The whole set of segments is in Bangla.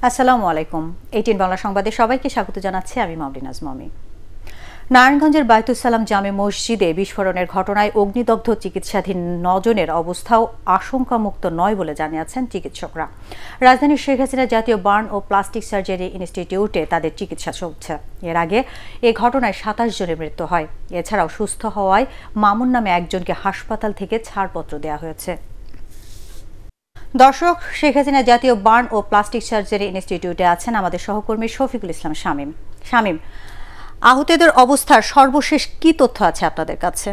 আসসালামু আলাইকুম। ATN বাংলা সংবাদে সবাইকে স্বাগত জানাচ্ছি আমি momrenaj মমে। নারায়ণগঞ্জের বায়তুস সালাম জামে মসজিদে বিস্ফোরণের ঘটনায় অগ্নিদগ্ধ চিকিৎসাধীন 9 জনের অবস্থাও আশঙ্কামুক্ত নয় বলে জানিয়েছেন চিকিৎসকরা। রাজধানীর শেখ হাসিনা জাতীয় বার্ন ও প্লাস্টিক সার্জারি ইনস্টিটিউটে তাদের চিকিৎসা চলছে। এর আগে এই ঘটনায় 27 জনের মৃত্যু হয়। এছাড়াও সুস্থ হওয়ায় মামুন নামে একজনকে হাসপাতাল থেকে ছাড়পত্র দেওয়া হয়েছে। দর্শক, শেখ হাসিনা জাতীয় বার্ন ও প্লাস্টিক সার্জারি ইনস্টিটিউটে আছেন আমাদের সহকর্মী শফিকুল ইসলাম শামীম। শামীম, আহতদের অবস্থার সর্বশেষ কি তথ্য আছে আপনাদের কাছে?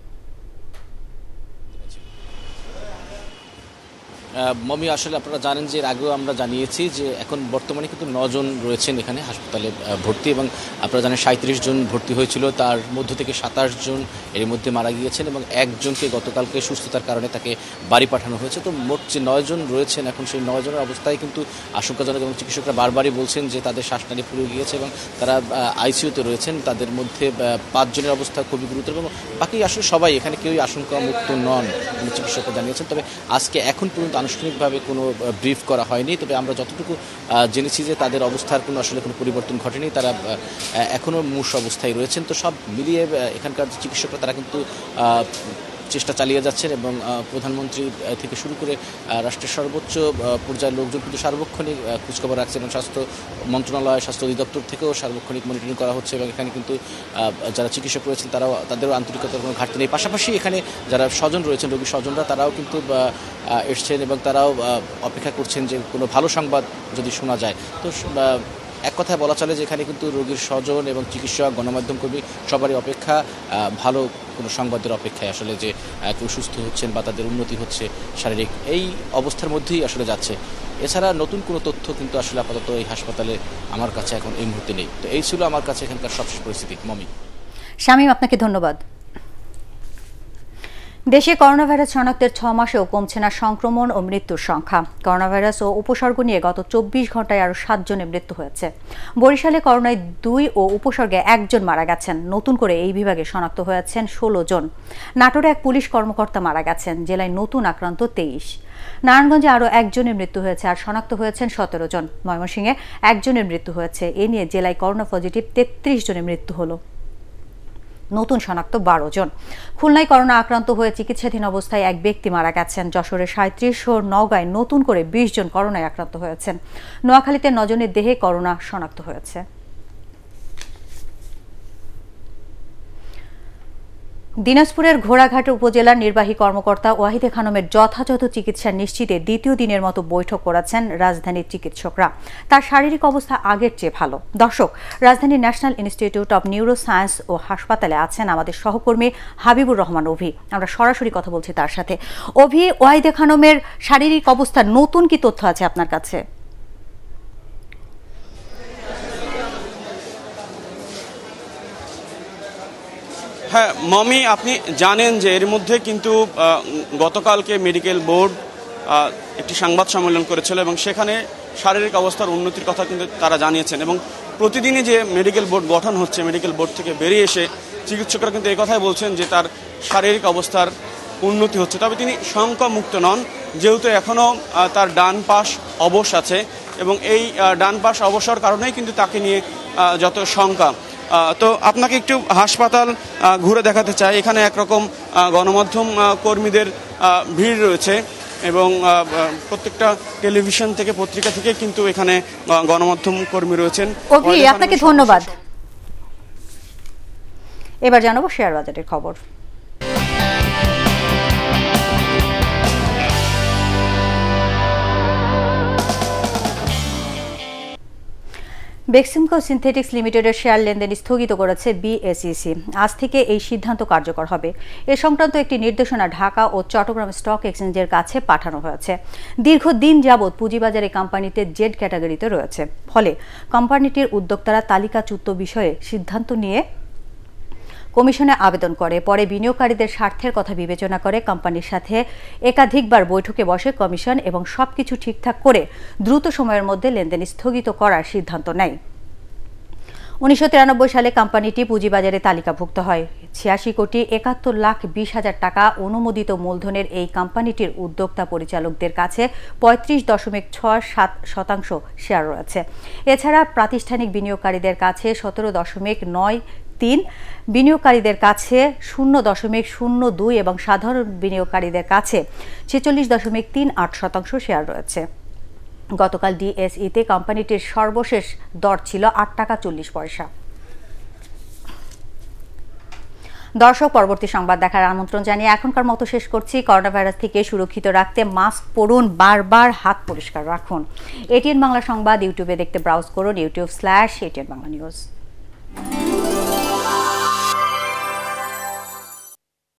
মমি, আসলে আপনারা জানেন যে এর আগেও আমরা জানিয়েছি যে এখন বর্তমানে কিন্তু 9 জন রয়েছেন এখানে হাসপাতালে ভর্তি, এবং আপনারা জানেন 37 জন ভর্তি হয়েছিল, তার মধ্য থেকে 27 জন এর মধ্যে মারা গিয়েছেন এবং একজনকে গতকালকে সুস্থতার কারণে তাকে বাড়ি পাঠানো হয়েছে। তো মোট যে 9 জন রয়েছেন এখন সেই 9 জনের অবস্থায় কিন্তু আশঙ্কাজনক, এবং চিকিৎসকরা বারবারই বলছেন যে তাদের শ্বাসনালী পুড়ে গিয়েছে এবং তারা আইসিইউতে রয়েছেন। তাদের মধ্যে 5 জনের অবস্থা খুবই গুরুতর এবং বাকি আসলে সবাই এখানে কেউই আশঙ্কামুক্ত নন বলে চিকিৎসকরা জানিয়েছেন। তবে আজকে এখন পর্যন্ত আনুষ্ঠানিকভাবে কোনো ব্রিফ করা হয়নি, তবে আমরা যতটুকু জেনেছি যে তাদের অবস্থার আসলে কোনো পরিবর্তন ঘটেনি, তারা এখনও মূর্ছ অবস্থায় রয়েছেন। তো সব মিলিয়ে এখানকার চিকিৎসকরা তারা কিন্তু চেষ্টা চালিয়ে যাচ্ছেন এবং প্রধানমন্ত্রী থেকে শুরু করে রাষ্ট্রের সর্বোচ্চ পর্যায়ের লোকজন কিন্তু সার্বক্ষণিক খোঁজখবর রাখছে এবং স্বাস্থ্য মন্ত্রণালয়, স্বাস্থ্য অধিদপ্তর থেকেও সার্বক্ষণিক মনিটরিং করা হচ্ছে এবং এখানে কিন্তু যারা চিকিৎসক রয়েছেন তাদেরও আন্তরিকতার কোনো ঘাটতি নেই। পাশাপাশি এখানে যারা স্বজন রয়েছেন, রোগীর স্বজনরা, তারাও কিন্তু এসছেন এবং তারাও অপেক্ষা করছেন যে কোনো ভালো সংবাদ যদি শোনা যায়। তো এক কথায় বলা চলে যে এখানে কিন্তু রোগীর স্বজন এবং চিকিৎসক, গণমাধ্যম কর্মী সবারই অপেক্ষা ভালো কোনো সংবাদের অপেক্ষায়, আসলে যে কেউ সুস্থ হচ্ছেন বা তাদের উন্নতি হচ্ছে শারীরিক, এই অবস্থার মধ্যেই আসলে যাচ্ছে। এছাড়া নতুন কোনো তথ্য কিন্তু আসলে আপাতত এই হাসপাতালে আমার কাছে এখন এই মুহূর্তে নেই। তো এই ছিল আমার কাছে এখানকার সবশেষ পরিস্থিতি। মমি। শামীম, আপনাকে ধন্যবাদ। দেশে করোনা ভাইরাস শনাক্তের 6 মাসেও কমছে না সংক্রমণ ও মৃত্যুর সংখ্যা। করোনা ভাইরাস ও উপসর্গ নিয়ে গত 24 ঘন্টায় আরও 7 জনের মৃত্যু হয়েছে। বরিশালে করোনায় 2 ও উপসর্গে 1 জন মারা গেছেন। নতুন করে এই বিভাগে শনাক্ত হয়েছেন 16 জন। নাটোরে এক পুলিশ কর্মকর্তা মারা গেছেন। জেলায় নতুন আক্রান্ত 23। নারায়ণগঞ্জে আরও 1 জনের মৃত্যু হয়েছে আর শনাক্ত হয়েছেন 17 জন। ময়মনসিংহে 1 জনের মৃত্যু হয়েছে। এ নিয়ে জেলায় করোনা পজিটিভ 33 জনের মৃত্যু হলো। নতুন শনাক্ত 12 জন। খুলনায় করোনা আক্রান্ত হয়ে চিকিৎসাধীন অবস্থায় এক ব্যক্তি মারা গেছেন। যশোরে 37 ও নওগাঁয় নতুন করে 20 জন করোনায় আক্রান্ত হয়েছেন। নোয়াখালীতে 9 জনের দেহে করোনা শনাক্ত হয়েছে। দিনাজপুরের ঘোড়াঘাট উপজেলার নির্বাহী কর্মকর্তা ওয়াহিদে খানমের যথাযথ চিকিৎসা নিশ্চিতে দ্বিতীয় দিনের মতো বৈঠক করেছেন রাজধানীর চিকিৎসকরা। তার শারীরিক অবস্থা আগের চেয়ে ভালো। দর্শক, রাজধানীর national institute of neuroscience ও হাসপাতালে আছেন আমাদের সহকর্মী হাবিবুর রহমান অভি। আমরা সরাসরি কথা বলছি তার সাথে। অভি, ওয়াহিদে খানমের শারীরিক অবস্থার নতুন কি তথ্য আছে আপনার কাছে? হ্যাঁ মমি, আপনি জানেন যে এর মধ্যে কিন্তু গতকালকে মেডিকেল বোর্ড একটি সংবাদ সম্মেলন করেছিল এবং সেখানে শারীরিক অবস্থার উন্নতির কথা কিন্তু তারা জানিয়েছেন এবং প্রতিদিনই যে মেডিকেল বোর্ড গঠন হচ্ছে, মেডিকেল বোর্ড থেকে বেরিয়ে এসে চিকিৎসকরা কিন্তু এই কথাই বলছেন যে তার শারীরিক অবস্থার উন্নতি হচ্ছে। তবে তিনি শঙ্কামুক্ত নন, যেহেতু এখনও তার ডান পাশ অবশ আছে এবং এই ডান পাশ অবসর কারণেই কিন্তু তাকে নিয়ে যত শঙ্কা। তো আপনাকে একটু হাসপাতাল ঘুরে দেখাতে চাই। এখানে একরকম গণমাধ্যম কর্মীদের ভিড় রয়েছে এবং প্রত্যেকটা টেলিভিশন থেকে, পত্রিকা থেকে কিন্তু এখানে গণমাধ্যম কর্মী রয়েছেন। আপনাকে ধন্যবাদ। এবার জানাবো শেয়ার বাজারের খবর। বেক্সিমকো সিনথেটিক্স লিমিটেডের শেয়ার লেনদেন স্থগিত করেছে বিএসইসি। আজ থেকে এই সিদ্ধান্ত কার্যকর হবে। এ সংক্রান্ত একটি নির্দেশনা ঢাকা ও চট্টগ্রাম স্টক এক্সচেঞ্জের কাছে পাঠানো হয়েছে। দীর্ঘদিন যাবৎ পুঁজিবাজারে কোম্পানিতে জেড ক্যাটাগরিতে রয়েছে। ফলে কোম্পানিটির উদ্যোক্তারা তালিকাচ্যুত বিষয়ে সিদ্ধান্ত নিয়ে কমিশনে আবেদন করে। পরে বিনিয়োগকারীদের স্বার্থের কথা বিবেচনা করে কোম্পানির সাথে একাধিকবার বৈঠকে বসে কমিশন এবং সবকিছু ঠিকঠাক করে দ্রুত সময়ের মধ্যে লেনদেন স্থগিত করার সিদ্ধান্ত নেয়। 1993 সালে কোম্পানিটি পুঁজিবাজারে তালিকাভুক্ত হয়। 86,71,20,000 টাকা অনুমোদিত মূলধনের এই কোম্পানিটির উদ্যোক্তা পরিচালকদের কাছে 35.67% শেয়ার রয়েছে। এছাড়া প্রাতিষ্ঠানিক বিনিয়োগকারীদের কাছে 17.93, বিনিয়োগকারীদের কাছে 0.02 এবং সাধারণ বিনিয়োগকারীদের কাছে 46.38% শেয়ার রয়েছে। গতকাল ডিএসইতে কোম্পানিটির সর্বশেষ দর ছিল 8 টাকা 40 পয়সা। দর্শক, পরবর্তী সংবাদ দেখার আমন্ত্রণ জানিয়ে এখনকার মতো শেষ করছি। করোনা ভাইরাস থেকে সুরক্ষিত রাখতে মাস্ক পরুন, বারবার হাত পরিষ্কার রাখুন। এটিএন বাংলা সংবাদ ইউটিউবে দেখতে ব্রাউজ করুন youtube/ATN Bangla News।